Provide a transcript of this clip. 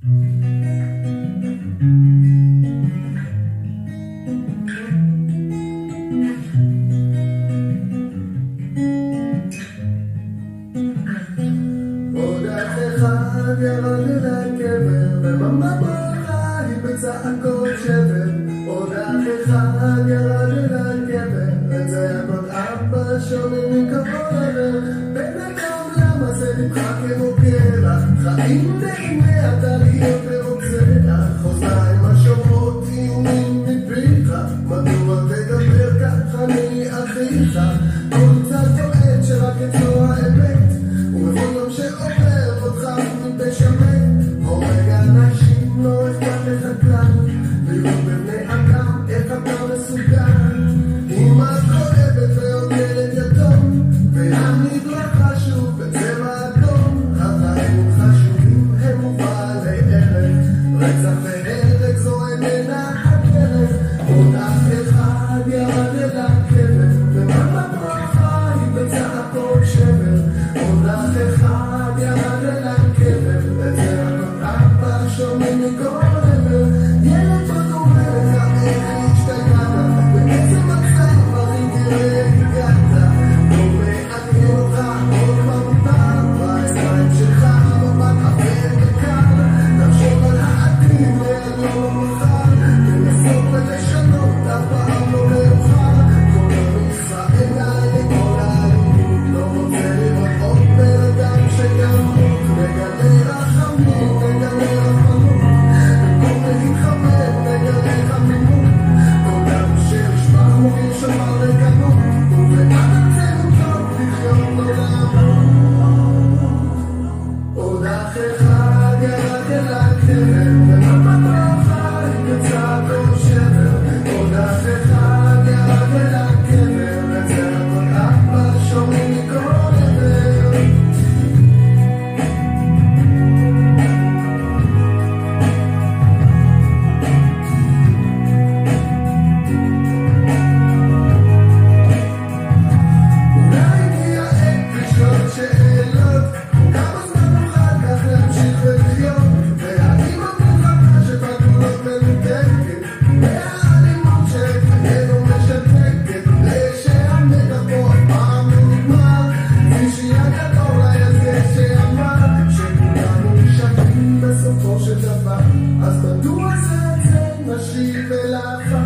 עוד אח אחד ירד אל הקבר, וממה ברכה היא בצעקות שבר. עוד אח אחד ירד אל הקבר, וצעקות אבא שומעים מכל עבר. בן אדם למה זה נמחק כמו קרח, חיים נעימי אתה להיות ברוצח. אוזניים השומעות איומים מפיך, מדוע תדבר כך אני אחיך. כל צד טוען שרק אצלו האמת, ובכל יום שעובר אותך מפשע מת. הורג אנשים לא אכפת לך כלל, ולא בבני אדם איך אתה מסוגל. אמא כואבת ועוד ילד יתום, והמדרח חשוב בצבע אדום. החיים חשובים הם ובעלי ערך, רצח והרג זו איננה הדרך. עוד אח אחד ירד אל הקבר, ומה ברכה היא בצעקות שבר. עוד אח אחד ירד אל הקבר, וצעקות אבא שומעים מכל עבר. ילד בדומה לך איך השתגעת, באיזה מצב הכי תראה הגעת. לא מעניין אותך עוד פעם בעיניים שלך, מבט אפל וקר. תחשוב על העתיד והיום מחר, ונסות ולשנות אף פעם לא מאוחר. כל עם ישראל לכל האלימות, לא רוצה לראות עוד בן אדם שימות. נגלה רחמים, נגלה רחמנות, במקום להתחמם נגלה חמימות. כל דם שנשמע מוביל שמר לגנות, ובארצנו טוב לחיות לא לעמוד. עוד אח אחד ירד אל הקבר, ומה ברכה היא בצעקות שבר. עוד אח אחד ירד אל הקבר, וצעקות אבא שומעים מכל עבר. אולי הגיע עת לשאול שאלות, כמה זמן נוכל כך להמשיך ולחיות? והאם המלחמה שבגבולות מנותקת, והאלימות שחיינו משתקת, ושהמתח פה אף פעם לא נגמר. כפי שיד אולי הזה שאמר שכולנו נשארים בסופו של דבר, אז מדוע זה נשיב אל העפר?